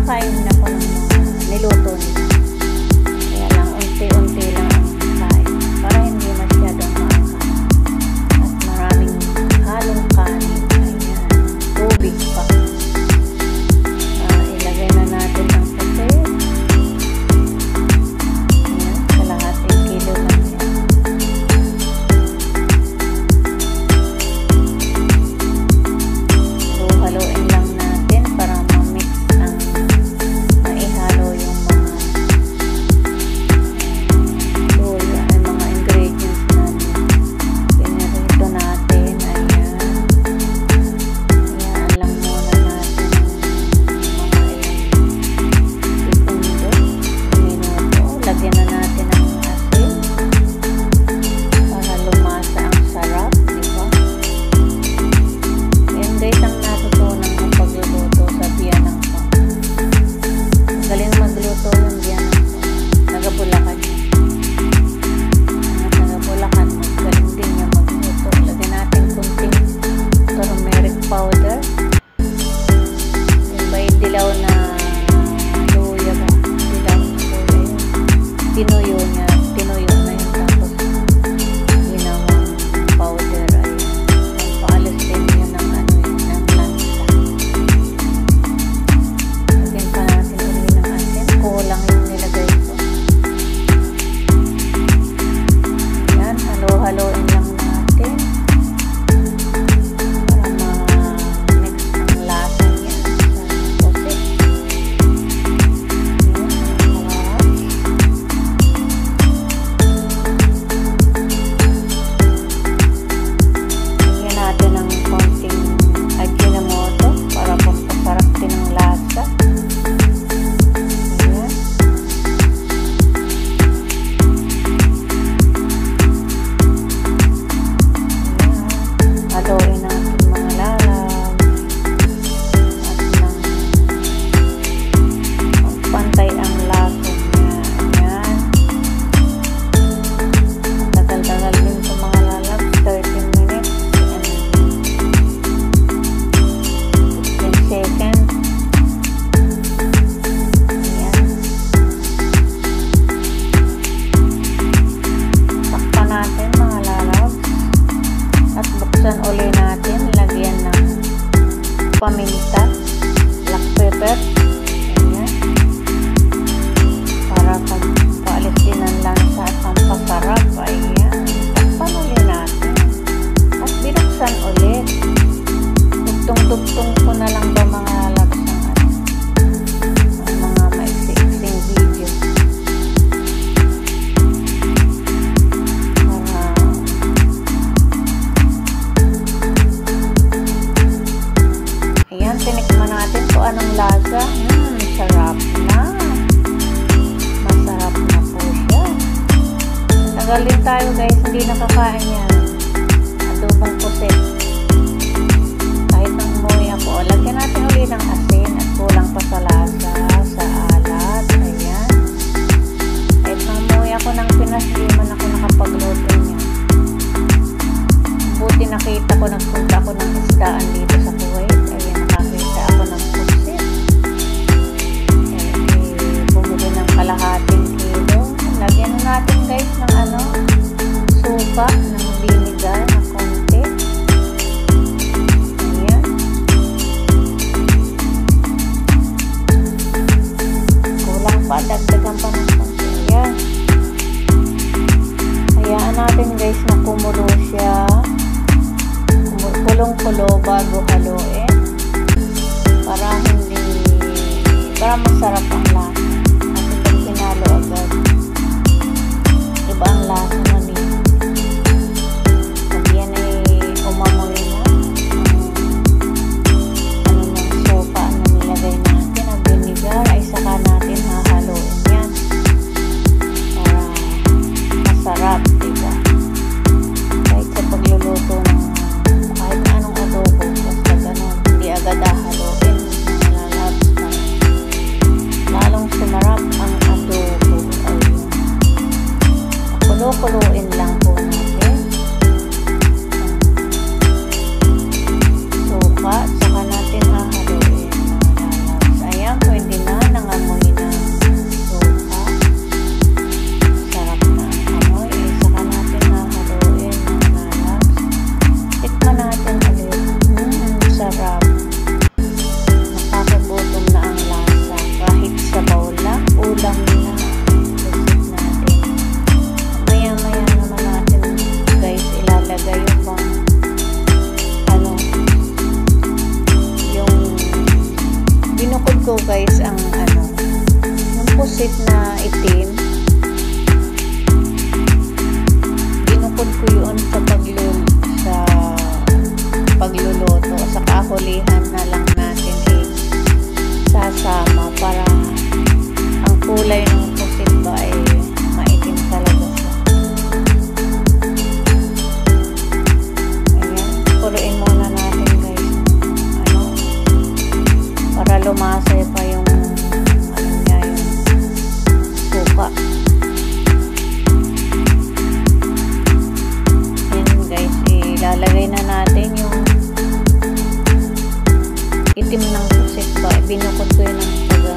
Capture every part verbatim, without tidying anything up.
nakakain na ako ng mga niluto nila. Kaya lang unti-unti lang ang kain para hindi masyadong maanghang. At maraming halong kanin. Ayan, tubig pa. Uh, ilagay na natin ang puti. Ayan, kalahating kilo lang yan. Haluin lang natin para ma-mix ang maihalo yung mga luya ay mga ingredients natin. Pinarito natin. Ayan. Ayan lang muna natin mga ilang segundo, minuto. Lagyan na natin ang asin para lumasa ang sarap, diba? Ayan guys, ang natutunan ng pagluluto sa biyanang ko. Galing magluto yung biyanang ko. Taga-Bulacan yun. Ang taga-Bulacan, magaling din yung magluto. Lagyan natin kunting turmeric powder. Yung ba yung dilaw na luya ba? Dilaw na luya yun. Tinuyo niya. Tinuyo na yun. Tapos ginawang powder. Ayun. Paalis din yun ng ano yun, ng lansa. Lagyan pa natin ulit ng asin. Kulang yung nilagay ko. Ayan, halo-haloin lang natin para ma-mix ang lasa niya sa pusit. Ayan, sarap. Lagyan natin ng konting Ajinomoto para pampasarap din ang lasa. Ayan. Ayan. Haluin natin mga lalab. At nang pantay ang lasa niya. Ayan. Tagal-tagal din sa mga lalab. thirty minutes. And fifteen seconds. Ayan. Takpan natin mga lalab. At buksan uli natin. Lagyan ng paminta, black pepper. Ayan. Para pagpaalis din ang lansa at pampasarap. Ayan. Takpan uli natin. At binuksan ulit. Tugtong-tugtong ko na lang ba mga lalabs ng ano, ang mga maiksi-iksing video para ayan, tinikman natin kung anong lasa. Hmm, sarap na. Masarap na po siya. Tagal din tayo guys, hindi nakakain yan. Adobong pusit. Kahit nang umuwi ako, lagyan natin ulit ng asin at kulang pa sa lasa, sa alat. Ayan. Kahit nang umuwi ako ng Pinas, di man ako nakapagluto niya. Buti nakita ko, nagpunta ako ng isdaan dito sa Kuwait. Ayan, nakakita ako ng pusit. Eh, bumili ng kalahating kilo. Lagyan na natin guys ng ano, suka, ng vinegar na konti. Ayan. Kulang pa, dagdagan pa ng konti. Ayan. Hayaan natin guys na kumulo siya. Kulong-kulo bago haluin. Para hindi, para masarap ang lasa. Kasi pag hinalo agad, iba ang lasa na niya. Pag yan ay umamoy na, ano ng sopa na nilagay natin, ang vinegar, ay saka natin hahaluin yan. Para masarap, diba? Kahit sa pagluluto ng kahit anong adobo, basta ganun. ko guys ang ano, yung pusit na itim. Binukod ko yun sa paglul sa pagluluto. Sa kahulihan na lang natin eh sasama para ang kulay ng pusit ba ay maitim talaga siya. Ayan, kuluin muna natin guys. Ano, para lumasay pa yung ano niya, yung suka. Ayan guys, ilalagay na natin yung itim ng pusit ba. Binukod ko yun ng taga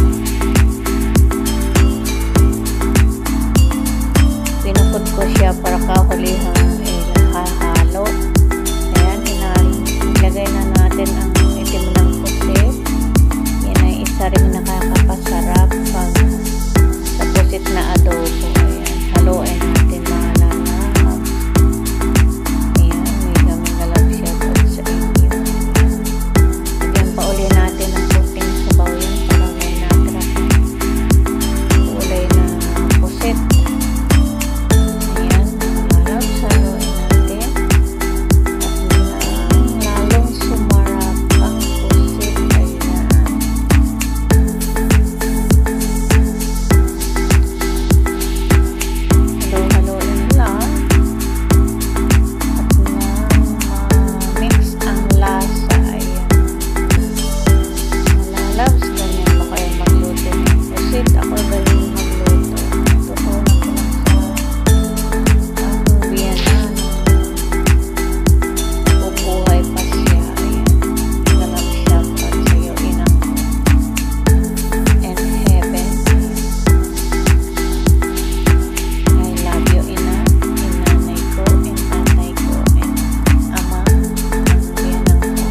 binukod ko siya para kahulihan eh, hahalo. Ayan, ilagay na natin ang itim ng pusit. Yan ay isa rin nakakapasarap pag sa pusit na adobo. Ayan, haluin natin mga lalab. Ayan, may gaming-galap siya sa inyo. Ayan, pauli natin ang puting sabaw yan para may natrap kulay na pusit. Ayan, mga lalab, haluin natin at lalong sumarap ang pusit. Ayan, halo-haloin lang at nang ma-mix ang lasa. Ayan, mga lalabs, ganyan ba kayo magluto ng pusit? Ako ganyan magluto. Tutunan ko lang sa akong biyanan nung bubuhay pa siya. Ayan, galap siya pag sa'yo inang and heaven. I love you, ina, inanay ko, and tatay ko, and ama, ang biyanan ko.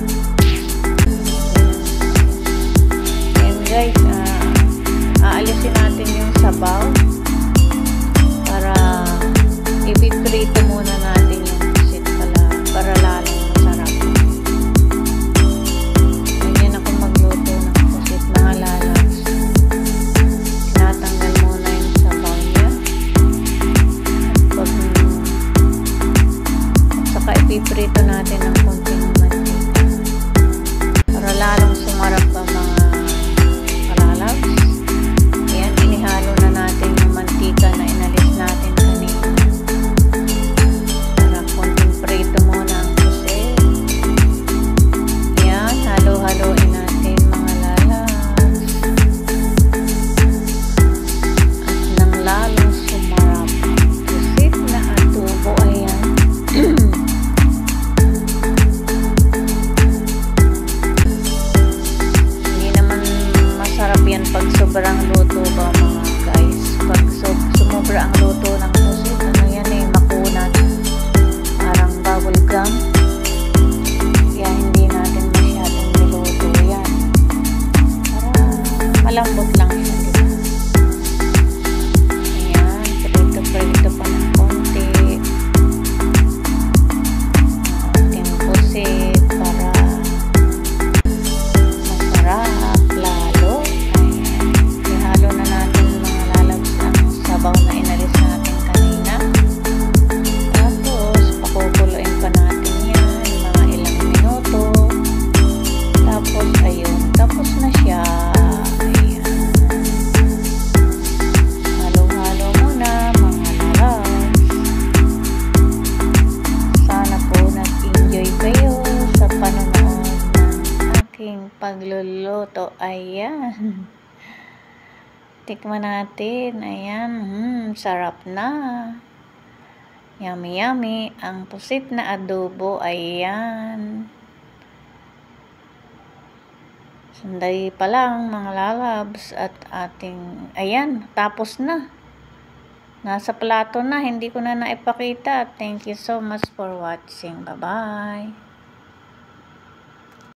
And guys, ah, aalisin natin yung sabaw para ipiprito muna natin yung pusit pala, para lalong masarap. Ganyan ako magluto ng pusit, mga lalabs. Tinatanggal muna yung sabaw niya. At pag at saka ipiprito natin ng konting mantika para lalong sumarap ang mga lalabs. Ayan, inihalo na natin yung mantika na inalis natin kanina para konting prito muna ang pusit. Ayan, halo-haloin natin mga lalabs at nang lalong sumarap ang pusit na adobo. Ayan. Hindi naman masarap yan pag sobrang luto ba mga guys. Pag so- sumobra ang luto ng pusit, ano yan eh, makunat. Parang bubble gum. Kaya hindi natin masyadong niluto yan. Para malambot lang siya, di ba? Ayan, prito-prito pa ng konti. Ang ating pusit para masarap lalo. Ayan, ihalo na natin mga lalabs ang sabaw na inalis natin kanina. Tapos pakukuloyin pa natin yan mga ilang minuto. Tapos ayun, tapos na siya. Ayan, halo-halo muna mga lalabs. Sana po nag-enjoy kayo sa panonood ng aking pagluluto. Ayan. Tikman natin. Ayan. Hmm, sarap na. Yummy, yummy. Ang pusit na adobo. Ayan. Sandali pa lang mga lalabs at ating, ayan, tapos na. Nasa plato na. Hindi ko na naipakita. Thank you so much for watching. Bye-bye.